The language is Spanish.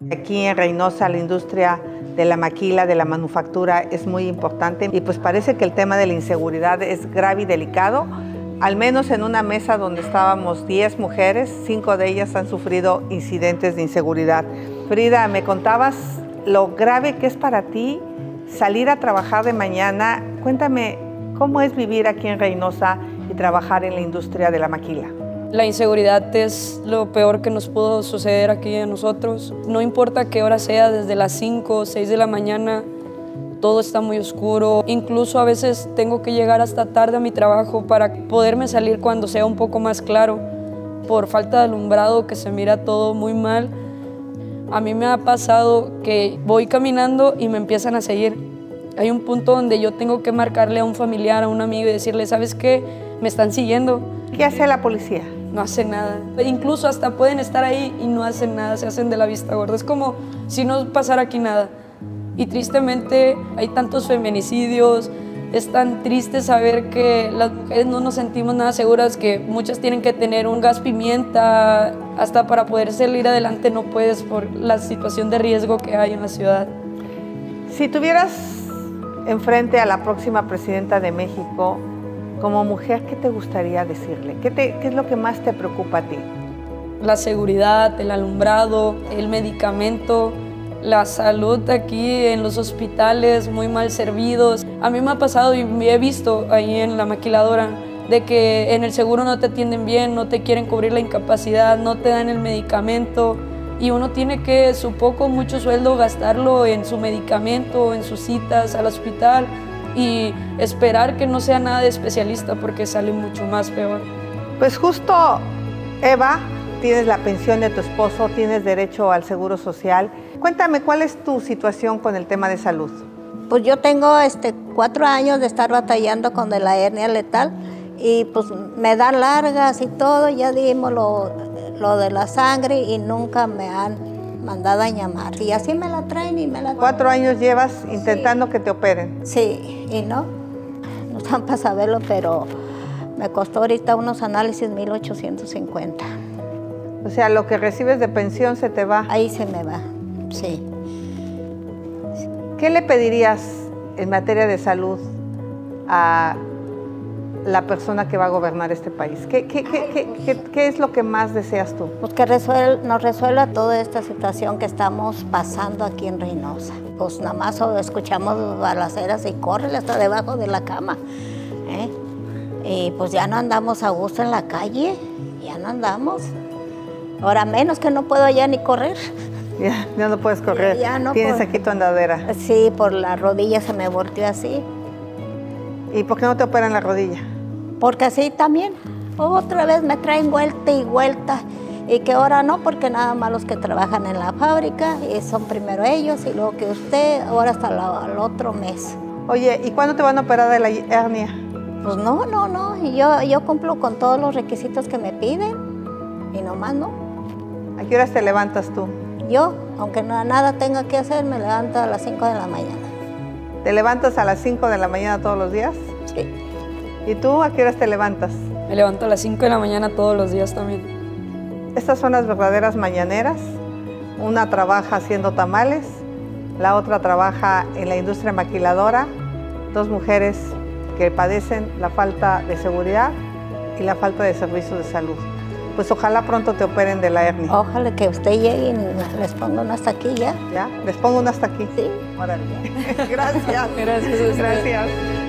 Aquí en Reynosa la industria de la maquila, de la manufactura es muy importante y pues parece que el tema de la inseguridad es grave y delicado. Al menos en una mesa donde estábamos 10 mujeres, 5 de ellas han sufrido incidentes de inseguridad. Frida, me contabas lo grave que es para ti salir a trabajar de mañana. Cuéntame, ¿cómo es vivir aquí en Reynosa y trabajar en la industria de la maquila? La inseguridad es lo peor que nos pudo suceder aquí a nosotros. No importa qué hora sea, desde las 5 o 6 de la mañana, todo está muy oscuro. Incluso a veces tengo que llegar hasta tarde a mi trabajo para poderme salir cuando sea un poco más claro. Por falta de alumbrado, que se mira todo muy mal. A mí me ha pasado que voy caminando y me empiezan a seguir. Hay un punto donde yo tengo que marcarle a un familiar, a un amigo y decirle, ¿sabes qué? Me están siguiendo. ¿Qué hace la policía? No hace nada. Incluso hasta pueden estar ahí y no hacen nada, se hacen de la vista gorda. Es como si no pasara aquí nada. Y tristemente hay tantos feminicidios, es tan triste saber que las mujeres no nos sentimos nada seguras, que muchas tienen que tener un gas pimienta, hasta para poder salir adelante no puedes por la situación de riesgo que hay en la ciudad. Si tuvieras enfrente a la próxima presidenta de México, como mujer, ¿qué te gustaría decirle? ¿Qué es lo que más te preocupa a ti? La seguridad, el alumbrado, el medicamento, la salud aquí en los hospitales muy mal servidos. A mí me ha pasado y me he visto ahí en la maquiladora de que en el seguro no te atienden bien, no te quieren cubrir la incapacidad, no te dan el medicamento y uno tiene que su poco, mucho sueldo gastarlo en su medicamento, en sus citas al hospital y esperar que no sea nada de especialista porque sale mucho más peor. Pues justo, Eva, tienes la pensión de tu esposo, tienes derecho al seguro social. Cuéntame, ¿cuál es tu situación con el tema de salud? Pues yo tengo 4 años de estar batallando con la hernia letal y pues me dan largas y todo, ya dimos lo de la sangre y nunca me han mandado a llamar. Y así me la traen y me la traen. 4 años llevas intentando que te operen. Sí, y no están para saberlo, pero me costó ahorita unos análisis 1,850. O sea, lo que recibes de pensión se te va. Ahí se me va, sí. ¿Qué le pedirías en materia de salud a la persona que va a gobernar este país? ¿Qué es lo que más deseas tú? Pues que nos resuelva toda esta situación que estamos pasando aquí en Reynosa. Pues nada más escuchamos balaceras y córrele hasta debajo de la cama. Y pues ya no andamos a gusto en la calle, ya no andamos. Ahora menos que no puedo ya ni correr. Ya no puedes correr. Ya no Tienes puedo. aquí tu andadera. Sí, por la rodilla se me volteó así. ¿Y por qué no te operan la rodilla? Porque así también. Otra vez me traen vuelta y vuelta. Y que ahora no, porque nada más los que trabajan en la fábrica, y son primero ellos y luego que usted, ahora hasta el otro mes. Oye, ¿y cuándo te van a operar de la hernia? Pues no. Y yo cumplo con todos los requisitos que me piden y nomás no. ¿A qué horas te levantas tú? Yo, aunque nada tenga que hacer, me levanto a las 5 de la mañana. ¿Te levantas a las 5 de la mañana todos los días? Sí. ¿Y tú a qué horas te levantas? Me levanto a las 5 de la mañana todos los días también. Estas son las verdaderas mañaneras. Una trabaja haciendo tamales, la otra trabaja en la industria maquiladora. 2 mujeres que padecen la falta de seguridad y la falta de servicios de salud. Pues ojalá pronto te operen de la hernia. Ojalá que usted llegue y les ponga una hasta aquí ya. ¿Ya? ¿Les pongo una hasta aquí? Sí. Órale. Gracias. Gracias a usted. Gracias.